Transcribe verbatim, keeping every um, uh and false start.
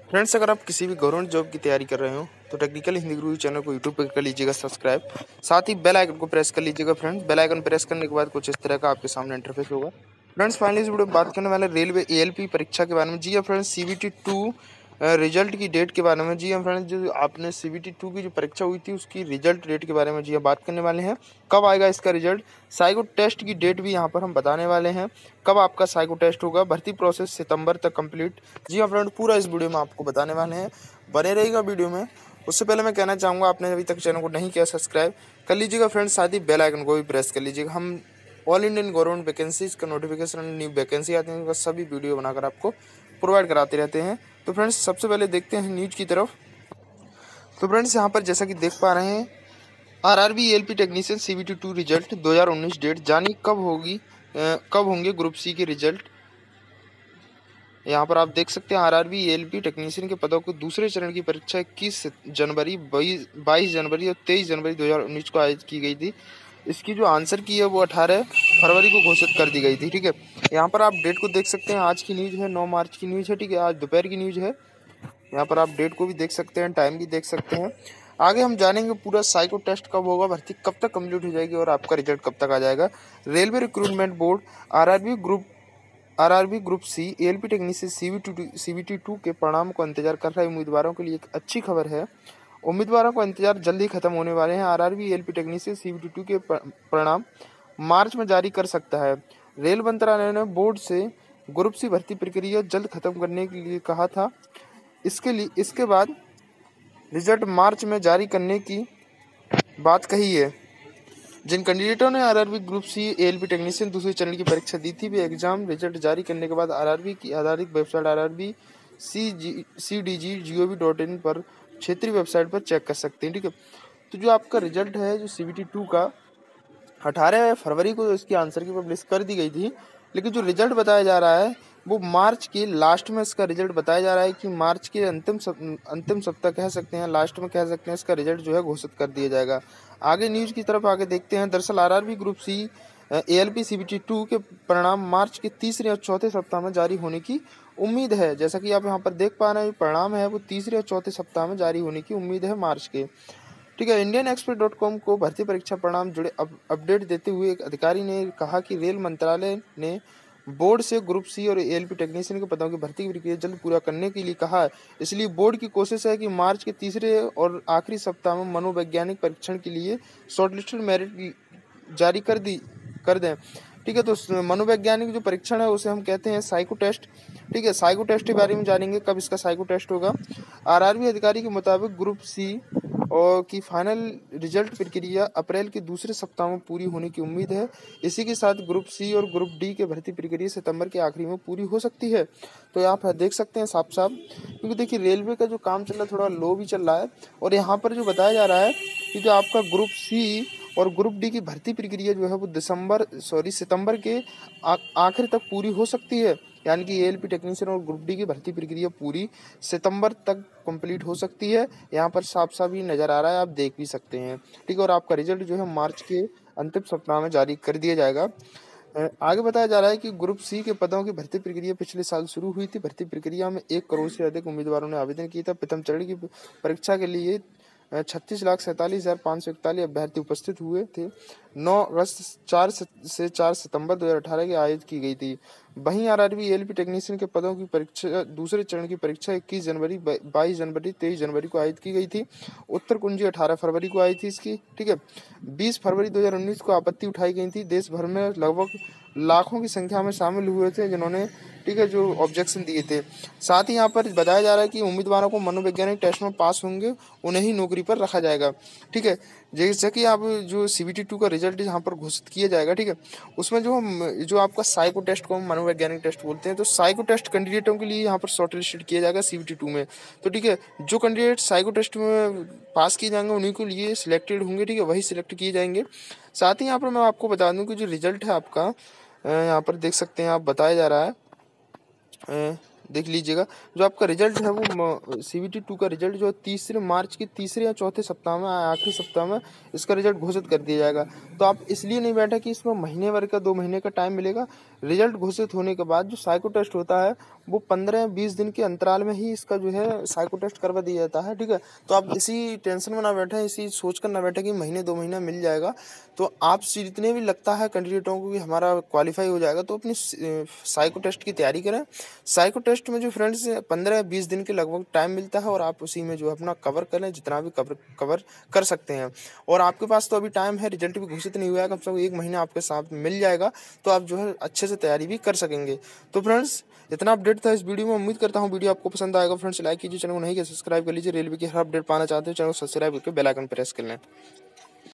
Friends, अगर आप किसी भी गवर्नमेंट जॉब की तैयारी कर रहे हो तो टेक्निकल हिंदी गुरु चैनल को यूट्यूब पर कर लीजिएगा सब्सक्राइब। साथ ही बेल आइकन को प्रेस कर लीजिएगा। फ्रेंड्स, बेल आइकन प्रेस करने के बाद कुछ इस तरह का आपके सामने इंटरफेस होगा। फ्रेंड्स, फाइनली इस वीडियो में बात करने वाले रेलवे एएलपी परीक्षा के बारे में। जी हाँ फ्रेंड्स, सीबीटी टू रिजल्ट की डेट के बारे में। जी हाँ फ्रेंड्स, जो आपने सीबीटी टू की जो परीक्षा हुई थी उसकी रिजल्ट डेट के बारे में जी हाँ बात करने वाले हैं। कब आएगा इसका रिजल्ट, साइको टेस्ट की डेट भी यहाँ पर हम बताने वाले हैं। कब आपका साइको टेस्ट होगा, भर्ती प्रोसेस सितंबर तक कंप्लीट। जी हाँ फ्रेंड, पूरा इस वीडियो में आपको बताने वाले हैं, बने रहेगा वीडियो में। उससे पहले मैं कहना चाहूँगा, आपने अभी तक चैनल को नहीं किया सब्सक्राइब कर लीजिएगा फ्रेंड्स। साथ ही बेल आइकन को भी प्रेस कर लीजिएगा। हम ऑल इंडियन गवर्नमेंट वैकेंसीज का नोटिफिकेशन, न्यू वैकेंसी आती है, उनका सभी वीडियो बनाकर आपको प्रोवाइड कराते रहते हैं। तो फ्रेंड्स, सबसे पहले देखते हैं न्यूज की तरफ। तो फ्रेंड्स, यहाँ पर जैसा कि देख पा रहे हैं, RRB ALP technician CBT two result दो हज़ार उन्नीस डेट जानी कब होगी, अ, कब होंगे ग्रुप सी के रिजल्ट। यहाँ पर आप देख सकते हैं आरआरबी एएलपी टेक्नीशियन के पदों को दूसरे चरण की परीक्षा इक्कीस जनवरी, बाईस जनवरी और तेईस जनवरी दो हज़ार उन्नीस को आयोजित की गई थी। इसकी जो आंसर की है वो अठारह फरवरी को घोषित कर दी गई थी। ठीक है, यहाँ पर आप डेट को देख सकते हैं। आज की न्यूज़ है, नौ मार्च की न्यूज़ है। ठीक है, आज दोपहर की न्यूज़ है। यहाँ पर आप डेट को भी देख सकते हैं, टाइम भी देख सकते हैं। आगे हम जानेंगे पूरा साइको टेस्ट कब होगा, भर्ती कब तक कंप्लीट हो जाएगी और आपका रिजल्ट कब तक आ जाएगा। Railway recruitment board RRB group RRB group C ALP technician CBT CBT two के परिणाम को इंतजार कर रहे उम्मीदवारों के लिए एक अच्छी खबर है। उम्मीदवारों को इंतजार जल्दी खत्म होने वाले हैं। RRB ALP technician CBT two के परिणाम मार्च में जारी कर सकता है। रेल मंत्रालय ने बोर्ड से ग्रुप सी भर्ती प्रक्रिया जल्द खत्म करने के लिए कहा था। इसके लिए इसके बाद रिजल्ट मार्च में जारी करने की बात कही है। जिन कैंडिडेटों ने RRB group C ALP technician दूसरे चरण की परीक्षा दी थी, वे एग्जाम रिजल्ट जारी करने के बाद आरआरबी की आधारित website RRB C G C D G G O V dot in पर क्षेत्रीय वेबसाइट पर चेक कर सकते हैं। ठीक है, तो जो आपका रिजल्ट है, जो सीबीटी टू का अठारह फरवरी को इसकी आंसर की पब्लिश कर दी गई थी, लेकिन जो रिजल्ट बताया जा रहा है वो मार्च के लास्ट में इसका रिजल्ट बताया जा रहा है कि मार्च के अंतिम सप, अंतिम सप्ताह कह सकते हैं, लास्ट में कह सकते हैं, इसका रिजल्ट जो है घोषित कर दिया जाएगा। आगे न्यूज़ की तरफ आगे देखते हैं। दरअसल RRB group C ALP CBT two के परिणाम मार्च के तीसरे और चौथे सप्ताह में जारी होने की उम्मीद है। जैसा कि आप यहाँ पर देख पा रहे हैं, परिणाम है वो तीसरे और चौथे सप्ताह में जारी होने की उम्मीद है मार्च के। ठीक है, इंडियन एक्सप्रेस डॉट कॉम को भर्ती परीक्षा परिणाम जुड़े अप, अपडेट देते हुए एक अधिकारी ने कहा कि रेल मंत्रालय ने बोर्ड से ग्रुप सी और एएलपी टेक्नीशियन के पदों की भर्ती की प्रक्रिया जल्द पूरा करने के लिए कहा है। इसलिए बोर्ड की कोशिश है कि मार्च के तीसरे और आखिरी सप्ताह में मनोवैज्ञानिक परीक्षण के लिए शॉर्टलिस्टेड मेरिट जारी कर दी कर दें। ठीक है, तो मनोवैज्ञानिक जो परीक्षण है उसे हम कहते हैं साइको टेस्ट। ठीक है, साइको टेस्ट के बारे में जानेंगे, कब इसका साइको टेस्ट होगा। आरआरबी अधिकारी के मुताबिक ग्रुप सी और की फाइनल रिजल्ट प्रक्रिया अप्रैल के दूसरे सप्ताह में पूरी होने की उम्मीद है। इसी के साथ ग्रुप सी और ग्रुप डी के भर्ती प्रक्रिया सितंबर के आखिरी में पूरी हो सकती है। तो आप देख सकते हैं साफ साफ, क्योंकि देखिए रेलवे का जो काम चल रहा है थोड़ा लो भी चल रहा है, और यहाँ पर जो बताया जा रहा है कि जो आपका ग्रुप सी और ग्रुप डी की भर्ती प्रक्रिया जो है वो दिसंबर सॉरी सितंबर के आखिर तक पूरी हो सकती है। यानी कि एएलपी टेक्नीशियन और ग्रुप डी की भर्ती प्रक्रिया पूरी सितंबर तक कंप्लीट हो सकती है। यहाँ पर साफ साफ ही नज़र आ रहा है, आप देख भी सकते हैं। ठीक है, और आपका रिजल्ट जो है मार्च के अंतिम सप्ताह में जारी कर दिया जाएगा। आगे बताया जा रहा है कि ग्रुप सी के पदों की भर्ती प्रक्रिया पिछले साल शुरू हुई थी। भर्ती प्रक्रिया में एक करोड़ से अधिक उम्मीदवारों ने आवेदन किया था। प्रथम चरण की परीक्षा के लिए छत्तीस लाख सैंतालीस हजार पाँच सौ इकतालीस अभ्यर्थी उपस्थित हुए थे। नौ अगस्त चार से चार सितंबर दो हज़ार अठारह की आयोजित की गई थी। वहीं आरआरबी एएलपी टेक्नीशियन के पदों की परीक्षा दूसरे चरण की परीक्षा इक्कीस जनवरी, बाईस जनवरी, तेईस जनवरी को आयोजित की गई थी। उत्तर कुंजी अठारह फरवरी को आई थी इसकी। ठीक है, बीस फरवरी दो हज़ार उन्नीस को आपत्ति उठाई गई थी। देश भर में लगभग लाखों की संख्या में शामिल हुए थे जिन्होंने ठीक है जो ऑब्जेक्शन दिए थे। साथ ही यहाँ पर बताया जा रहा है कि उम्मीदवारों को मनोवैज्ञानिक टेस्ट में पास होंगे उन्हें ही नौकरी पर रखा जाएगा। ठीक है, जैसे कि आप जो सीबीटी टू का रिजल्ट यहाँ पर घोषित किया जाएगा, ठीक है, उसमें जो जो आपका साइको टेस्ट को मनोवैज्ञानिक टेस्ट बोलते हैं, तो साइको टेस्ट कैंडिडेटों के लिए यहाँ पर शॉर्ट लिस्टेड किया जाएगा सीबीटी टू में। तो ठीक है, जो कैंडिडेट साइको टेस्ट में पास किए जाएंगे उन्हीं के लिए सिलेक्टेड होंगे। ठीक है, वही सिलेक्ट किए जाएंगे। साथ ही यहाँ पर मैं आपको बता दूँ कि जो रिजल्ट है आपका यहाँ पर देख सकते हैं आप, बताया जा रहा है, देख लीजिएगा, जो आपका रिजल्ट है वो सीबीटी टू का रिजल्ट जो तीसरे मार्च के तीसरे या चौथे सप्ताह में, आखिरी सप्ताह में इसका रिजल्ट घोषित कर दिया जाएगा। तो आप इसलिए नहीं बैठा कि इसमें महीने भर का, दो महीने का टाइम मिलेगा। रिजल्ट घोषित होने के बाद जो साइको टेस्ट होता है वो पंद्रह बीस दिन के अंतराल में ही इसका जो है साइको टेस्ट करवा दिया जाता है, ठीक है। तो आप इसी टेंशन में ना बैठे, इसी सोच कर ना बैठे कि महीने दो महीना मिल जाएगा। तो आप जितने भी लगता है कैंडिडेटों को कि हमारा क्वालिफाई हो जाएगा, तो अपनी साइको टेस्ट की तैयारी करें। साइको टेस्ट में जो फ्रेंड्स पंद्रह बीस दिन के लगभग टाइम मिलता है, और आप उसी में जो है अपना कवर करें, जितना भी कवर कवर कर सकते हैं। और आपके पास तो अभी टाइम है, रिजल्ट भी घोषित नहीं हुआ है, कम से कम एक महीना आपके साथ मिल जाएगा, तो आप जो है अच्छे से तैयारी भी कर सकेंगे। तो फ्रेंड्स, इतना अपडेट था इस वीडियो में। उम्मीद करता हूँ वीडियो आपको पसंद आएगा। फ्रेंड्स, लाइक कीजिए, चैनल को नहीं किया सब्सक्राइब कर लीजिए। रेलवे की हर अपडेट पाना चाहते हो, चैनल को सब्सक्राइब करके बेल आइकन प्रेस कर लें।